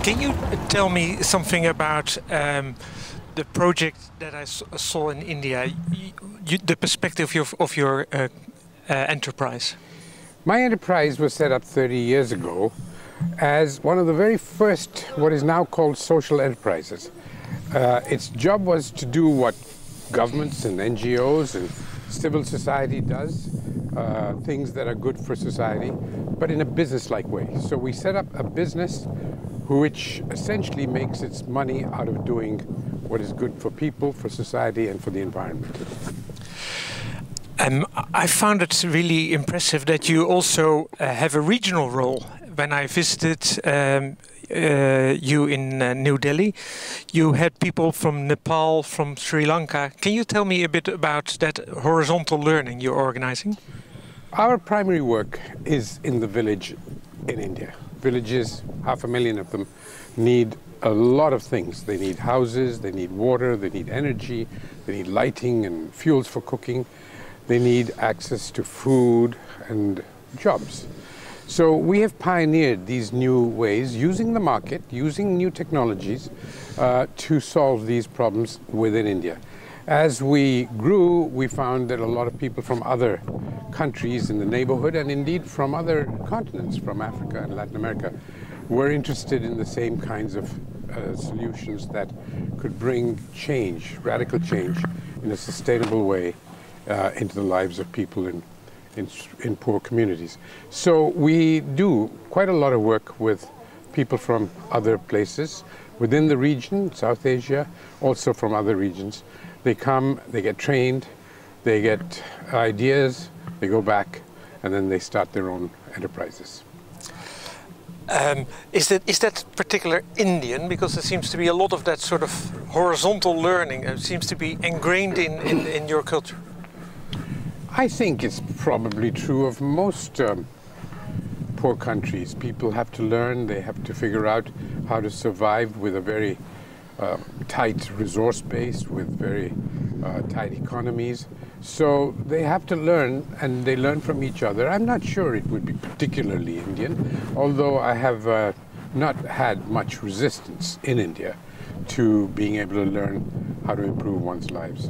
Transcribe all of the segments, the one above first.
Can you tell me something about the project that I saw in India, the perspective of your enterprise? My enterprise was set up 30 years ago as one of the very first, what is now called social enterprises. Its job was to do what governments and NGOs and civil society does, things that are good for society, but in a business-like way. So we set up a business which essentially makes its money out of doing what is good for people, for society, and for the environment. I found it really impressive that you also have a regional role. When I visited you in New Delhi, you had people from Nepal, from Sri Lanka. Can you tell me a bit about that horizontal learning you're organizing? Our primary work is in the village in India. Villages, 500,000 of them, need a lot of things. They need houses, they need water, they need energy, they need lighting and fuels for cooking. They need access to food and jobs. So we have pioneered these new ways, using the market, using new technologies to solve these problems within India. As we grew, we found that a lot of people from other countries in the neighborhood, and indeed from other continents, from Africa and Latin America, were interested in the same kinds of solutions that could bring change, radical change, in a sustainable way into the lives of people in poor communities. So we do quite a lot of work with people from other places within the region, South Asia, also from other regions. They come, they get trained, they get ideas, they go back, and then they start their own enterprises. Is that particular Indian? Because there seems to be a lot of that sort of horizontal learning. It seems to be ingrained in your culture. I think it's probably true of most poor countries. People have to learn, they have to figure out how to survive with a very tight resource base, with very tight economies. So they have to learn, and they learn from each other. I'm not sure it would be particularly Indian, although I have not had much resistance in India to being able to learn how to improve one's lives.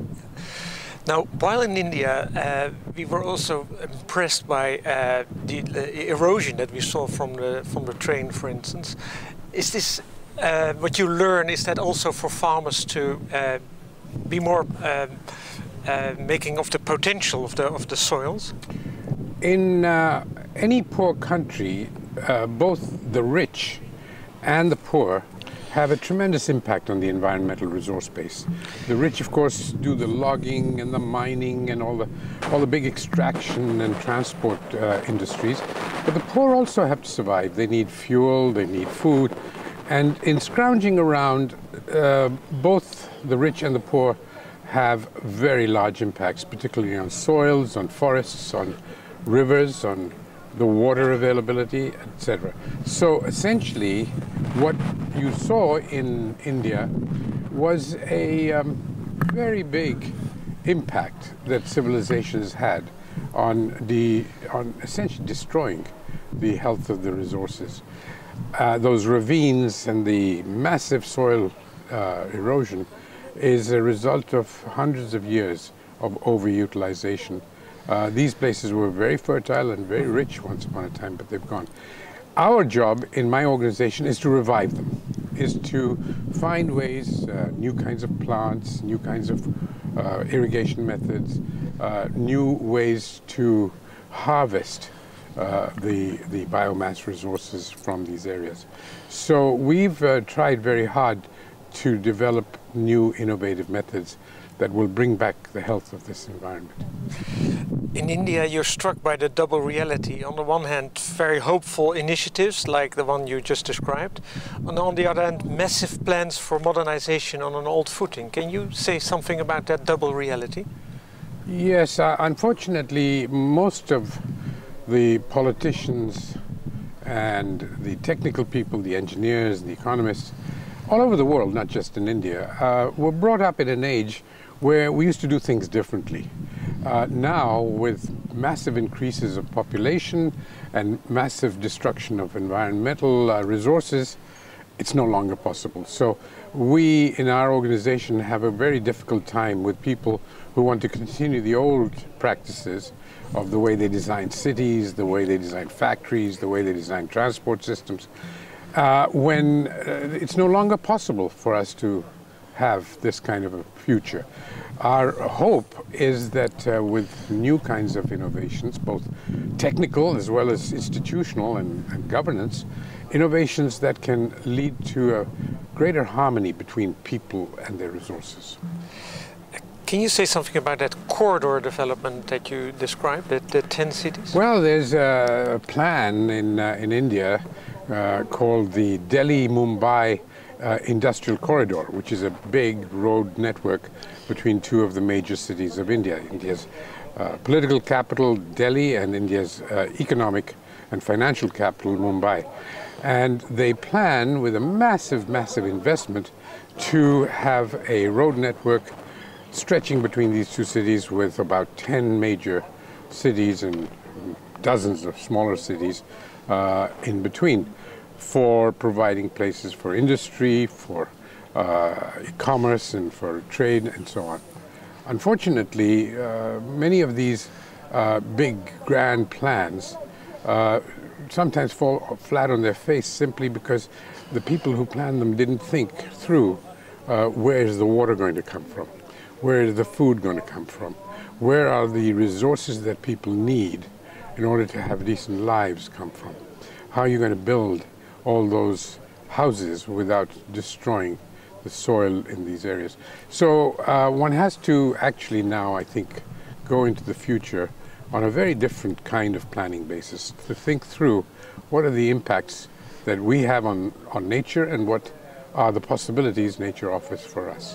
Now, while in India, we were also impressed by the erosion that we saw from the train, for instance. Is this what you learn? Is that also for farmers to be more making of the potential of the soils? In any poor country, both the rich and the poor have a tremendous impact on the environmental resource base. The rich, of course, do the logging and the mining and all the big extraction and transport industries. But the poor also have to survive. They need fuel, they need food. And in scrounging around, both the rich and the poor have very large impacts, particularly on soils, on forests, on rivers, on the water availability, etc. So essentially, what you saw in India was a very big impact that civilization has had on essentially destroying the health of the resources. Those ravines and the massive soil erosion is a result of hundreds of years of overutilization. These places were very fertile and very rich once upon a time, but they've gone. Our job in my organization is to revive them, is to find ways, new kinds of plants, new kinds of irrigation methods, new ways to harvest the biomass resources from these areas. So we've tried very hard to develop new innovative methods that will bring back the health of this environment. In India, you're struck by the double reality. On the one hand, very hopeful initiatives like the one you just described. And on the other hand, massive plans for modernization on an old footing. Can you say something about that double reality? Yes, unfortunately, most of the politicians and the technical people, the engineers, the economists, all over the world, not just in India, were brought up in an age where we used to do things differently. Now, with massive increases of population and massive destruction of environmental resources, it's no longer possible. So we in our organization have a very difficult time with people who want to continue the old practices of the way they design cities, the way they design factories, the way they design transport systems, when it's no longer possible for us to have this kind of a future. Our hope is that with new kinds of innovations, both technical as well as institutional and governance, innovations that can lead to a greater harmony between people and their resources. Can you say something about that corridor development that you described, the 10 cities? Well, there's a plan in India called the Delhi-Mumbai Industrial Corridor, which is a big road network between two of the major cities of India. India's political capital, Delhi, and India's economic and financial capital, Mumbai. And they plan with a massive, massive investment to have a road network stretching between these two cities, with about 10 major cities and dozens of smaller cities in between, for providing places for industry, for commerce and for trade and so on. Unfortunately, many of these big grand plans sometimes fall flat on their face simply because the people who planned them didn't think through where is the water going to come from, where is the food going to come from, where are the resources that people need in order to have decent lives come from, how are you going to build all those houses without destroying the soil in these areas. So one has to actually now, I think, go into the future on a very different kind of planning basis to think through what are the impacts that we have on nature and what are the possibilities nature offers for us.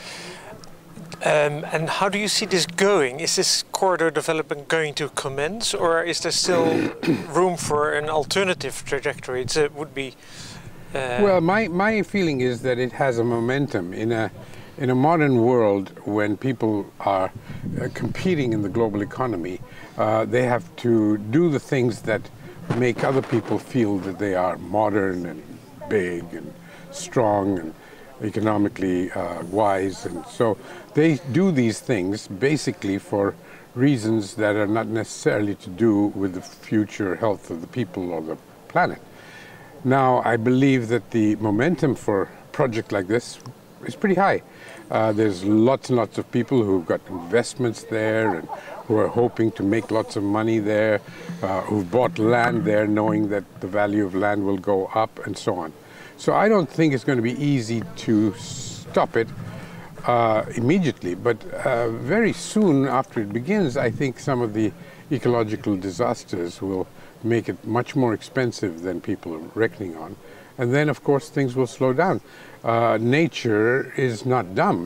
And how do you see this going? Is this corridor development going to commence, or is there still room for an alternative trajectory? It would be... Well, my feeling is that it has a momentum in a modern world when people are competing in the global economy. They have to do the things that make other people feel that they are modern and big and strong and economically wise, and so they do these things basically for reasons that are not necessarily to do with the future health of the people or the planet. Now, I believe that the momentum for a project like this is pretty high. There's lots and lots of people who've got investments there and who are hoping to make lots of money there, who've bought land there knowing that the value of land will go up and so on. So I don't think it's going to be easy to stop it immediately, but very soon after it begins, I think some of the ecological disasters will make it much more expensive than people are reckoning on. And then, of course, things will slow down. Nature is not dumb.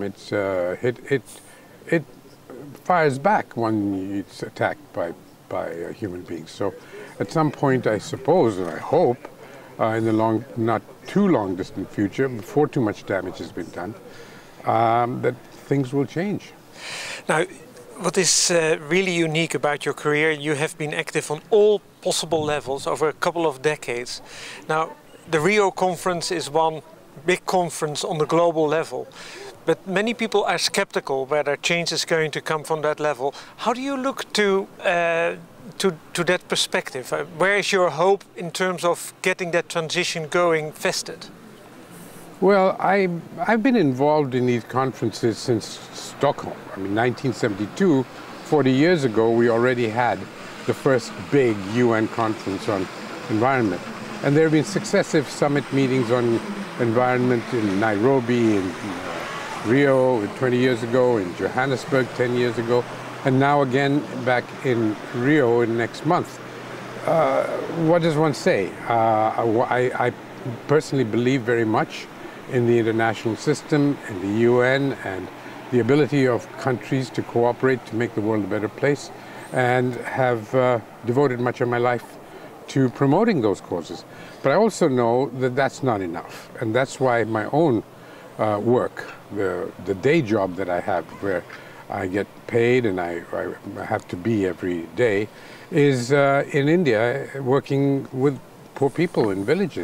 It fires back when it's attacked by human beings. So at some point, I suppose, and I hope, in the not too long distant future, before too much damage has been done, that things will change. Now, what is really unique about your career, you have been active on all possible levels over a couple of decades. Now, the Rio conference is one big conference on the global level, but many people are skeptical whether change is going to come from that level. How do you look to that perspective? Where is your hope in terms of getting that transition going vested? Well, I've been involved in these conferences since Stockholm. I mean, 1972, 40 years ago, we already had the first big UN conference on environment. And there have been successive summit meetings on environment in Nairobi, in Rio 20 years ago, in Johannesburg 10 years ago, and now again back in Rio in next month. What does one say? I personally believe very much in the international system, in the UN, and the ability of countries to cooperate to make the world a better place, and have devoted much of my life to promoting those causes. But I also know that that's not enough, and that's why my own work, the day job that I have, where I get paid and I have to be every day, is in India, working with poor people in villages,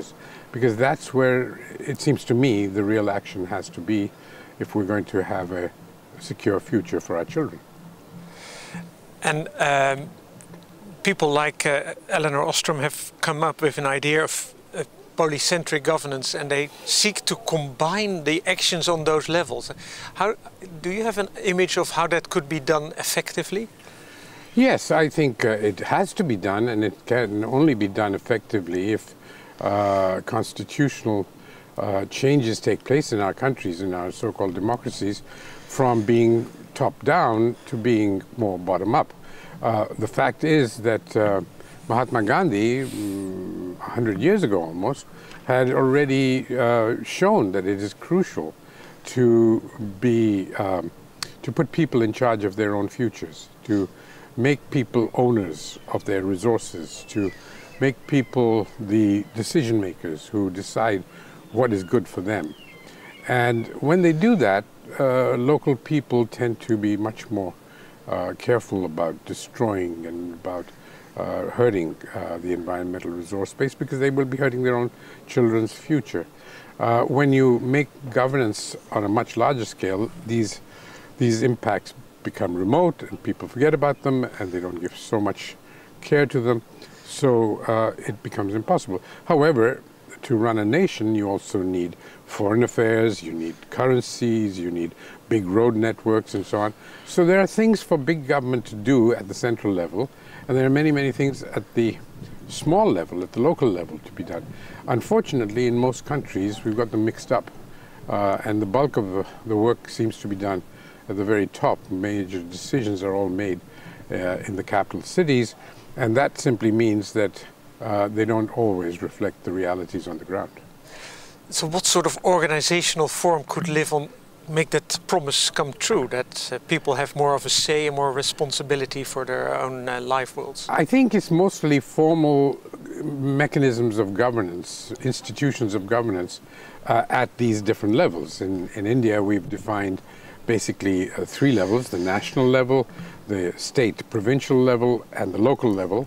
because that's where it seems to me the real action has to be if we're going to have a secure future for our children. And people like Elinor Ostrom have come up with an idea of polycentric governance, and they seek to combine the actions on those levels. How do you have an image of how that could be done effectively? Yes, I think it has to be done, and it can only be done effectively if constitutional changes take place in our countries, in our so-called democracies, from being top-down to being more bottom-up. The fact is that Mahatma Gandhi, 100 years ago almost, had already shown that it is crucial to put people in charge of their own futures, to make people owners of their resources, to make people the decision makers who decide what is good for them. And when they do that, local people tend to be much more careful about destroying and about hurting the environmental resource base, because they will be hurting their own children's future. When you make governance on a much larger scale, these impacts become remote and people forget about them and they don't give so much care to them, so it becomes impossible. However, to run a nation, you also need foreign affairs, you need currencies, you need big road networks and so on. So there are things for big government to do at the central level, and there are many, many things at the small level, at the local level, to be done. Unfortunately, in most countries, we've got them mixed up, and the bulk of the work seems to be done at the very top. Major decisions are all made in the capital cities, and that simply means that they don't always reflect the realities on the ground. So what sort of organizational form could make that promise come true, that people have more of a say and more responsibility for their own life worlds? I think it's mostly formal mechanisms of governance, institutions of governance at these different levels. In India, we've defined basically 3 levels: the national level, the state provincial level, and the local level.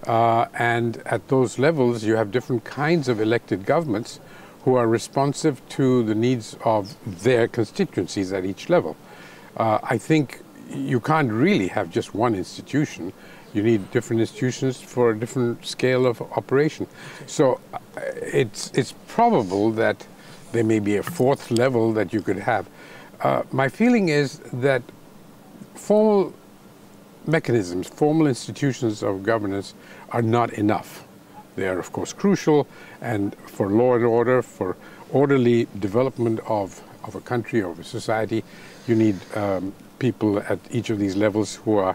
And at those levels, you have different kinds of elected governments who are responsive to the needs of their constituencies at each level. I think you can't really have just one institution. You need different institutions for a different scale of operation. So it's probable that there may be a 4th level that you could have. My feeling is that formal mechanisms, formal institutions of governance are not enough. They are, of course, crucial, and for law and order, for orderly development of a country, of a society, you need people at each of these levels who are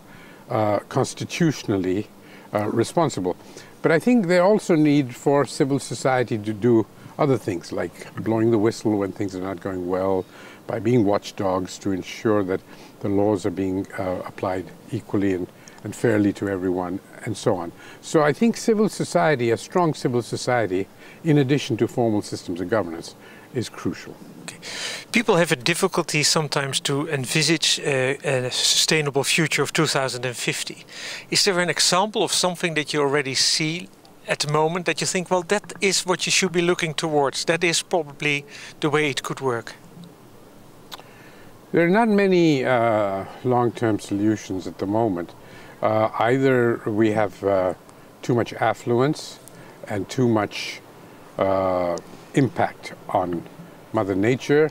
constitutionally responsible. But I think they also need for civil society to do other things, like blowing the whistle when things are not going well, by being watchdogs to ensure that the laws are being applied equally and fairly to everyone, and so on. So I think civil society, a strong civil society, in addition to formal systems of governance, is crucial. Okay. People have a difficulty sometimes to envisage a sustainable future of 2050. Is there an example of something that you already see at the moment that you think, well, that is what you should be looking towards, that is probably the way it could work? There are not many long-term solutions at the moment. Either we have too much affluence and too much impact on Mother Nature,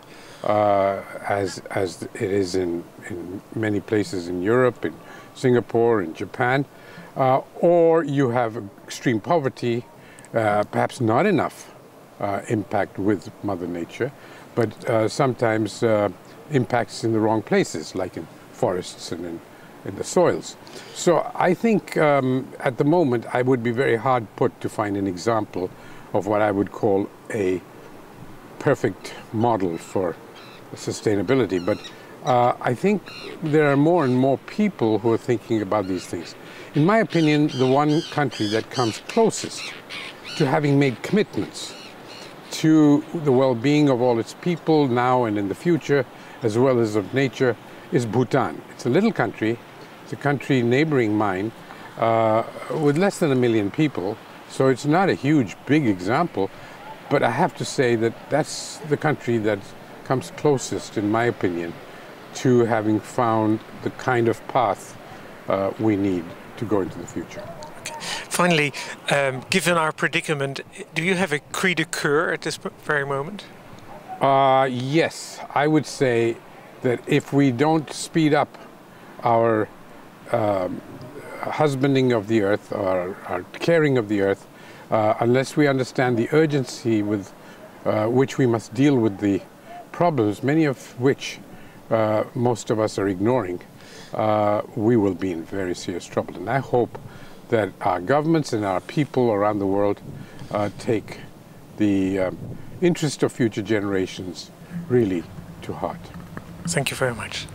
as it is in many places in Europe, in Singapore, in Japan, or you have extreme poverty, perhaps not enough impact with Mother Nature, but sometimes impacts in the wrong places, like in forests and in the soils. So I think at the moment I would be very hard put to find an example of what I would call a perfect model for sustainability. But I think there are more and more people who are thinking about these things. In my opinion, the one country that comes closest to having made commitments to the well-being of all its people now and in the future, as well as of nature, is Bhutan. It's a little country. It's a country neighboring mine with less than 1 million people. So it's not a huge, big example. But I have to say that that's the country that comes closest, in my opinion, to having found the kind of path we need to go into the future. Okay. Finally, given our predicament, do you have a cri de coeur at this very moment? Yes, I would say that if we don't speed up our husbanding of the earth, or our caring of the earth, unless we understand the urgency with which we must deal with the problems, many of which most of us are ignoring, we will be in very serious trouble. And I hope that our governments and our people around the world take the interest of future generations really to heart. Thank you very much.